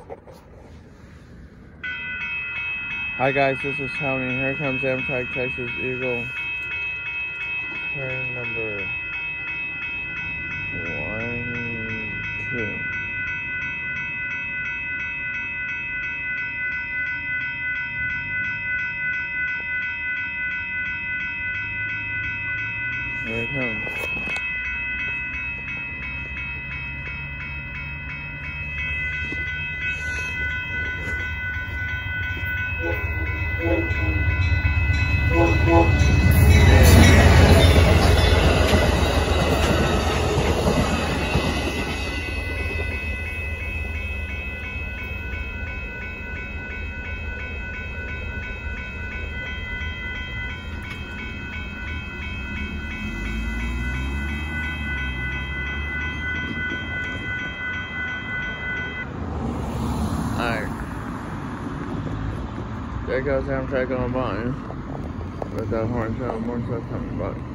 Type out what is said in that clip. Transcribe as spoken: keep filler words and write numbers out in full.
Hi guys, this is Tony. Here comes Amtrak Texas Eagle. Train number one, two. Here it comes. Alright. There goes Amtrak on by. With that horn sound, more stuff coming by.